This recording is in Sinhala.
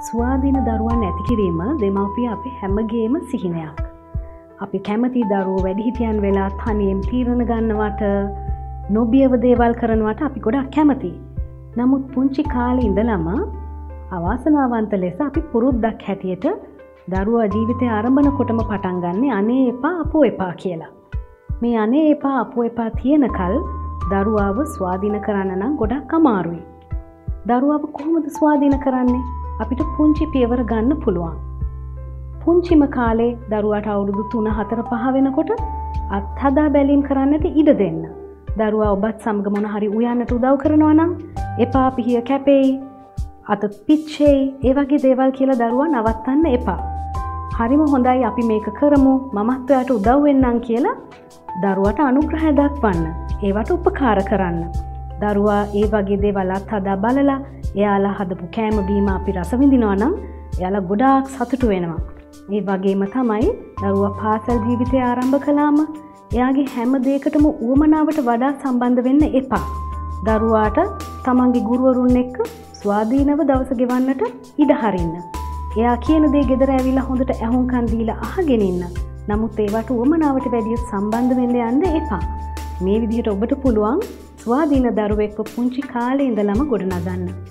ස්වාධීන දරුවන් ඇති කිරීම දෙමව්පිය අපි හැමගේම සිහිනයක්. අපි කැමති දරුවෝ වැඩිහිටියන් වෙලා තනියෙන් තීරණ ගන්නවට, නොබියව දේවල් කරනවට අපි ගොඩක් කැමතියි. නමුත් පුංචි කාලේ ඉඳලම අවාසනාවන්ත ලෙස අපි පුරුද්දක් හැටියට දරුවා ජීවිතය ආරම්භන කොටම පටන් ගන්නේ අනේ එපා අපෝ එපා කියලා. මේ අනේ එපා අපෝ එපා තියෙනකල් දරුවාව ස්වාධීන කරන්න නම් ගොඩක් අමාරුයි. දරුවාව කොහොමද ස්වාධීන කරන්නේ? අපිට පුංචි පියවර ගන්න පුළුවන්. පුංචිම කාලේ දරුවාට අවුරුදු 3, 4, 5 වෙනකොට අත්හදා බැලීම් කරන්නට ඉඩ දෙන්න. දරුවා ඔබත් සමග මොන හරි උයන්නට උදව් කරනවා නම් එපා පිහිය කැපෙයි, අත පිච්චෙයි, ඒ වගේ දේවල් කියලා දරුවා නවත්තන්න එපා. හරිම හොඳයි අපි මේක කරමු, මමත් ඔයාට උදව් වෙන්නම් කියලා දරුවාට අනුග්‍රහය දක්වන්න. ඒවට උපකාර කරන්න. දරුවා ඒ වගේ දේවල් අත්හදා බලලා එයාලා හදපු කෑම බීම අපි රස විඳිනවා නම් එයාලා ගොඩාක් සතුටු වෙනවා. ඒ වගේම තමයි දරුවා පාසල් ජීවිතය ආරම්භ කළාම එයාගේ හැම දෙයකටම උවමනාවට වඩා සම්බන්ධ වෙන්න එපා. දරුවාට තමන්ගේ ගුරුවරුන් එක්ක ස්වාධීනව දවස ගෙවන්නට ඉඩ හරින්න. එයා කියන දේ ගෙදර ඇවිල්ලා හොඳට ඇහුම්කන් දීලා අහගෙන ඉන්න. නමුත් ඒවට උවමනාවට වැඩිය සම්බන්ධ වෙන්න යන්න එපා. මේ විදිහට ඔබට පුළුවන් ස්වාධීන දරුවෙක්ව පුංචි කාලේ ඉඳලම ගොඩනගන්න.